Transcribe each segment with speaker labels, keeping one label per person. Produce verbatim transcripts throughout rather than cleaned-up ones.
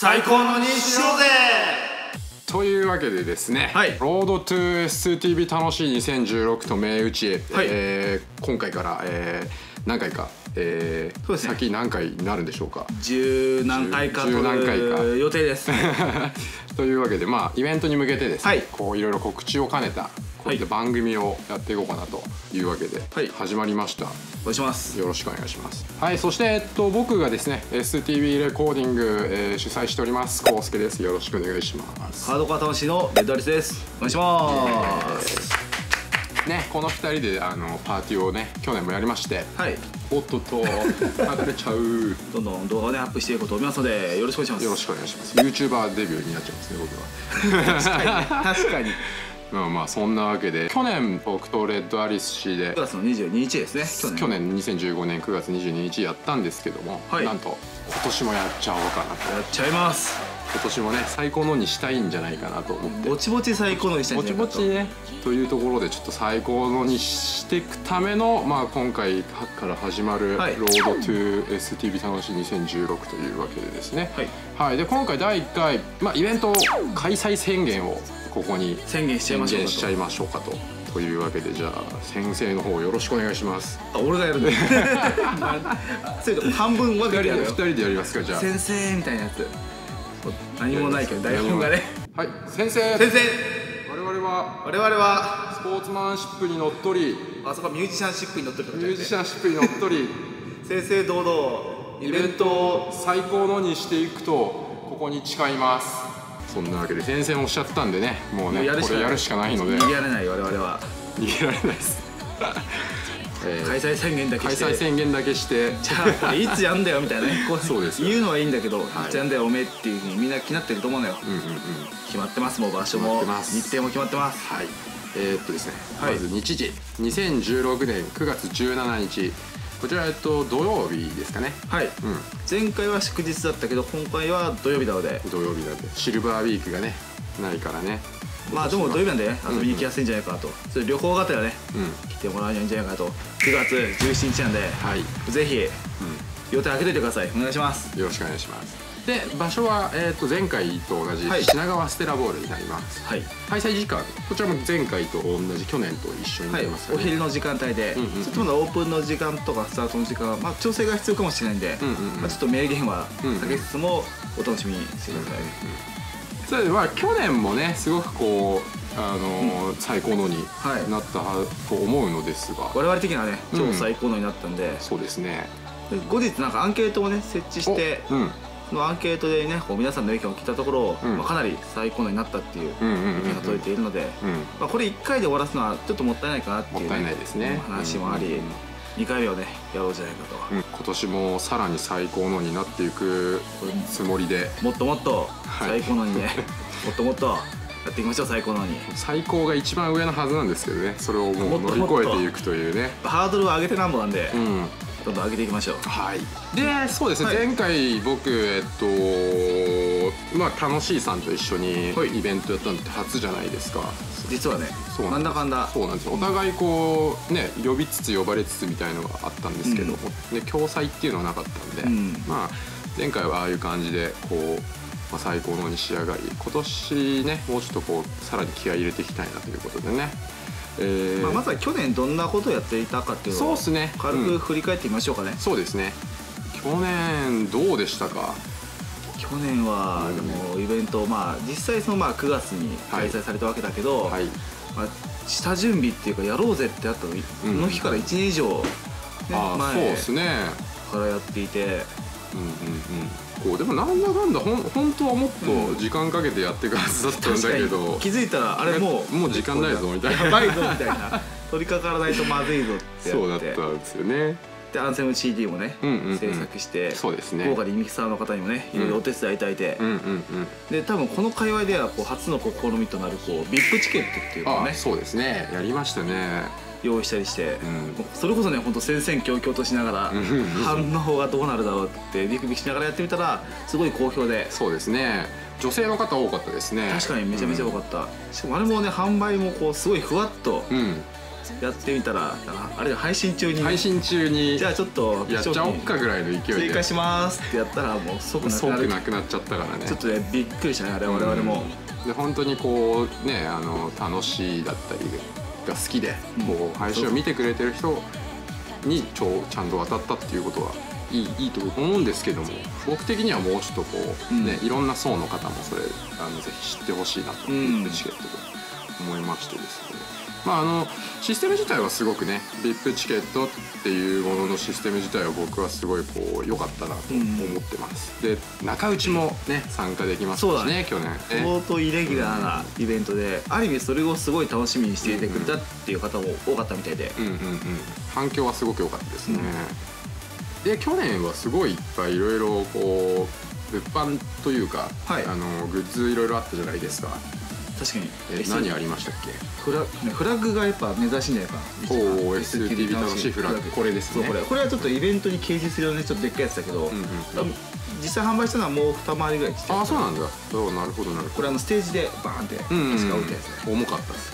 Speaker 1: 最高のにしようぜ。
Speaker 2: というわけでですね、
Speaker 1: はい、
Speaker 2: ロードトゥ エスツーティービー 楽しいにせんじゅうろくと銘打ち、はい、えー、今回から、えー、何回か、えーそうですね、先何回になるんでしょうか。
Speaker 1: 十何回かという予定です
Speaker 2: というわけで、まあイベントに向けてですね、はい、こういろいろ告知を兼ねたこういった番組をやっていこうかなというわけで、はい、始まりました。
Speaker 1: お願いします。
Speaker 2: よろしくお願いします。はい、そしてえっと僕がですね エスティービー レコーディング、えー、主催しておりますコウスケです。よろしくお願いします。
Speaker 1: ハードコア魂のレッドアリスです。お願いします。
Speaker 2: ね、このふたりであのパーティーをね去年もやりまして、はい、おっとっと離れちゃう
Speaker 1: どんどん動画をねアップしていこうと思いますのでよろしくお願いします。
Speaker 2: よろしくお願いします。 YouTuber デビューになっちゃいますね僕は
Speaker 1: 確かにね確かに
Speaker 2: まあまあそんなわけで去年僕とレッドアリス氏で
Speaker 1: くがつのにじゅうににちですね。去年
Speaker 2: 去年にせんじゅうごねんくがつにじゅうににちやったんですけども、はい、なんと今年もやっちゃおうかなと。
Speaker 1: やっちゃいます。
Speaker 2: 今年もね最高のにしたいんじゃないかなと思って
Speaker 1: ぼちぼち最高のにしたいんじゃないかと
Speaker 2: ぼちぼちねというところでちょっと最高のにしていくための、まあ、今回から始まる「ロードトゥ エスティービー 楽しいにせんじゅうろく」というわけでですね、はいはい、で今回だいいっかい、まあ、イベント開催宣言をここに
Speaker 1: 宣言しちゃいましょうかと。
Speaker 2: しちゃいましょうかと。というわけでじゃあ先生の方よろしくお願いします。
Speaker 1: あ、俺がやるんだそれと半分分けてやるよ。
Speaker 2: ふたりでやりますか。じゃあ
Speaker 1: 先生みたいなやつ何もないけど台本がね。
Speaker 2: はい、先生
Speaker 1: 先生
Speaker 2: 我々は
Speaker 1: 我々は
Speaker 2: スポーツマンシップにのっとり、
Speaker 1: あそこミュージシャンシップにのっとり
Speaker 2: ミュージシャンシップにのっとり
Speaker 1: 正々堂々イベントを
Speaker 2: 最高のにしていくとここに誓います。そんなわけで先生もおっしゃったんでね、もうねこれやるしかないので
Speaker 1: 逃げられない。我々は
Speaker 2: 逃げられないです
Speaker 1: えー、開催宣言だけして
Speaker 2: 開催宣言だけして
Speaker 1: じゃあこれいつやんだよみたいなねこう
Speaker 2: そうです
Speaker 1: 言うのはいいんだけど、はい、いつやんだよおめえっていうふうにみんな気になってると思うのよ。うんうん、うん、決まってます。もう場所も日程も決まってます。
Speaker 2: はい、えー、っとですね、はい、まず日時にせんじゅうろくねんくがつじゅうしちにち、こちらえっと土曜日ですかね。はい、うん、
Speaker 1: 前回は祝日だったけど今回は土曜日なので
Speaker 2: 土曜日なんでシルバーウィークがねないからね。
Speaker 1: まあでも土曜日なんでね遊びに行きやすいんじゃないかなと、うんうん、それ旅行がてらね、うん、来てもらうんじゃないかなと。くがつじゅうしちにちなんで、はい、ぜひ、うん、予定開けといてください。お願いします。
Speaker 2: よろしくお願いします。で場所は、えー、と前回と同じ品川ステラボールになります。はい、開催時間こちらも前回と同じ去年と一緒になりますかね。
Speaker 1: はい、お昼の時間帯で、ちょっとまだオープンの時間とかスタートの時間は、まあ、調整が必要かもしれないんで、ちょっと明言は避けつつもお楽しみにしてください。
Speaker 2: それでは去年もねすごくこうあのーうん、最高のになったと思うのですが、
Speaker 1: 我々的にはね超最高のになったんで、うん、
Speaker 2: そうですね。
Speaker 1: で後日なんかアンケートをね設置して、うん、そのアンケートでねこう皆さんの意見を聞いたところ、うん、まあ、かなり最高のになったっていう意見が届いているので、まあこれいっかいで終わらすのはちょっともったいないかなっていう、ね、
Speaker 2: もったいないですね
Speaker 1: 話もあり、にかいめをねやろうじゃないかと、うん、
Speaker 2: 今年もさらに最高のになっていくつもりで
Speaker 1: もっともっと最高のにね、はい、もっともっとやっていきましょう。最高のに
Speaker 2: 最高が一番上のはずなんですけどね、それをもう乗り越えていくというね
Speaker 1: ハードルを上げてなんぼなんで、うん、どんどん上げていきましょう。
Speaker 2: はい。でそうですね、はい、前回僕えっとまあ楽しいさんと一緒にイベントやったのって初じゃないですか。
Speaker 1: 実はね、そうなんだかんだ
Speaker 2: そうなんですよ。お互いこうね呼びつつ呼ばれつつみたいのがあったんですけど、うん、で共催っていうのはなかったんで、うん、まあ前回はああいう感じでこう、まあ、最高のに仕上がり、今年ねもうちょっとこうさらに気合い入れていきたいなということでね。
Speaker 1: えーまあ、まずは去年どんなことをやっていたかっていうのを軽く振り返ってみましょうかね。
Speaker 2: そうですね。去年どうでしたか。
Speaker 1: 去年はでもイベント、まあ実際そのまあくがつに開催されたわけだけど、はい、まあ下準備っていうかやろうぜってあったの、うん、の日からいちねん以上、ね、前からやっていて、うんうんうん、
Speaker 2: こうでもなんだかんだほん本当はもっと時間かけてやっていくはずだったんだけど、
Speaker 1: 気づいたらあれもう
Speaker 2: もう時間ないぞみたいな、
Speaker 1: やばいぞみたいな取り掛からないとまずいぞってやって、
Speaker 2: そうだったんですよね。
Speaker 1: でアンセム シーディー もね、うんうんうん、制作して、そうですね、豪華リミキサーの方にもねいろいろお手伝いいただいて、うんうんうん、で多分この界隈ではこう初の試みとなるこう ブイアイピー チケットっていうのをね、
Speaker 2: そうですね、やりましたね、
Speaker 1: 用意したりして、うん、それこそね本当戦々恐々としながら反応がどうなるだろうってビクビクしながらやってみたらすごい好評で、
Speaker 2: そうですね、女性の方多かったですね。
Speaker 1: 確かにめちゃめちゃ多かった、うん、しかもあれもね販売もこうすごいふわっと、うん、 やってみたらあれ配信中に
Speaker 2: 配信中に
Speaker 1: じゃあちょっと
Speaker 2: やっちゃおっかぐらいの勢いで
Speaker 1: 追加しますってやったらもう即
Speaker 2: 即なくなっちゃったからね。
Speaker 1: ちょっとねびっくりしたねあれ我々も。
Speaker 2: で本当にこうねあの楽しいだったりが好きで、うん、こう配信を見てくれてる人にちょちゃんと渡ったっていうことはいいいいと思うんですけども、僕的にはもうちょっとこう、うん、ねいろんな層の方もそれあのぜひ知ってほしいなというチケットで思いましてですね。まああのシステム自体はすごくね ブイアイピー チケットっていうもののシステム自体は僕はすごいこう良かったなと思ってます、うん、で中内もね参加できますし ね,
Speaker 1: そうだね
Speaker 2: 去年ね
Speaker 1: 相当イレギュラーなイベントで、うん、ある意味それをすごい楽しみにしていてくれたっていう方も多かったみたいで、
Speaker 2: うんうんうん、反響はすごく良かったですね、うん、で去年はすごいいっぱいいろいろこう物販というか、はい、あのグッズいろいろあったじゃないですか。
Speaker 1: 確かに
Speaker 2: え何ありましたっけ。
Speaker 1: フラ、フラグがやっぱ珍しいんじゃないかな。
Speaker 2: おお エスティービー 楽しいフラグこれですね。
Speaker 1: これこれはちょっとイベントに掲示するようなちょっとでっかいやつだけど、うんうん、実際販売したのはもう二回りぐらいちっちゃい。
Speaker 2: ああそうなんだ。そうなるほどなるほど。
Speaker 1: これあのステージでバーンって確か置いたやつね、
Speaker 2: うんうん、重かった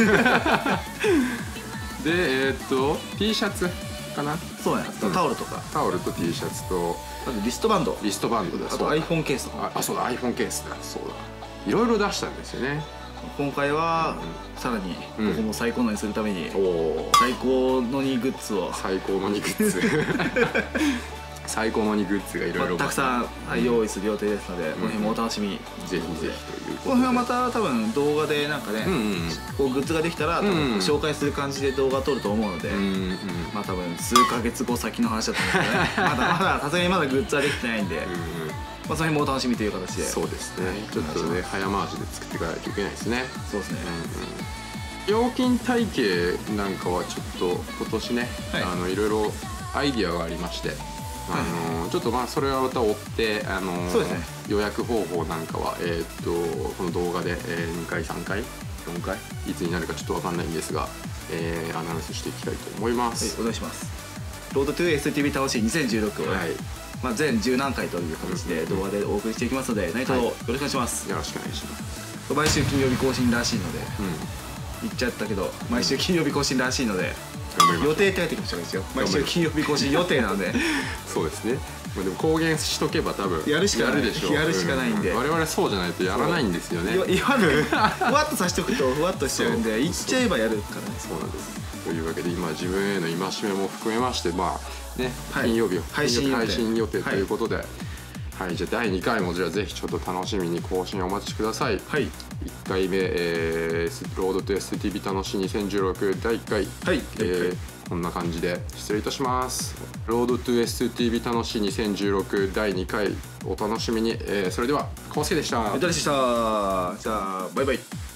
Speaker 2: ですでえー、っと T シャツかな。
Speaker 1: そうね、うん、タオルとか
Speaker 2: タオルと T シャツと
Speaker 1: あとリストバンド
Speaker 2: リストバンドだ。
Speaker 1: あと iPhone ケースとか。
Speaker 2: ああそうだ iPhone ケースだ。そうだいろいろ出したんですよね。
Speaker 1: 今回はさらにここも最高のにするために最高のにグッズを
Speaker 2: 最高のにグッズ最高のにグッズがいろいろ
Speaker 1: たくさん用意する予定ですので、この辺もお楽しみに。
Speaker 2: ぜひぜひということで、
Speaker 1: この辺はまた多分動画でなんかねこうグッズができたら多分紹介する感じで動画撮ると思うので、まあ多分数ヶ月後先の話だと思うんですね。まだまださすがにまだグッズはできてないんで、まあその辺もお楽しみという形で。
Speaker 2: そうですね、ちょっとね早回しで作っていかないといけないですね。
Speaker 1: そうですね。
Speaker 2: 料金体系なんかはちょっと今年ね、はい、あのいろいろアイディアがありまして、あの、はい、ちょっとまあそれはまた追ってあのそうですね、予約方法なんかはえー、っとこの動画で、えー、にかいさんかいよんかいいつになるかちょっと分かんないんですが、えー、アナウンスしていきたいと思います。
Speaker 1: はい、お願いします。ロードトゥ エスティービー 楽しいにせんじゅうろくを、はい、まあ全じゅう何回という形で動画でお送りしていきますので、何卒よろしくお願いします。
Speaker 2: よろしくお願いします。
Speaker 1: 毎週金曜日更新らしいので、うん、言っちゃったけど毎週金曜日更新らしいので、予定って書いてきましたがですよ。毎週金曜日更新予定なので
Speaker 2: そうですね。でも公言しとけば多分
Speaker 1: やるしかない
Speaker 2: でしょう。
Speaker 1: やるしかないんで、
Speaker 2: 我々そうじゃないとやらないんですよね。
Speaker 1: 言わないふわっとさしておくとふわっとしちゃうんで、言っちゃえばやるからね。
Speaker 2: そうなんです。というわけで今自分への戒めも含めまして、まあね、金曜日配信予定ということで、はい、じゃあだいにかいもじゃあぜひちょっと楽しみに更新お待ちください。はい、いっかいめ、えー、ロードトゥ エスティービー 楽しいにせんじゅうろくだいいっかい、はい、えー、こんな感じで失礼いたします。ロードトゥ エスティービー 楽しいにせんじゅうろくだいにかいお楽しみに。えー、それでは康介でした。
Speaker 1: メタリでした。じゃあバイバイ。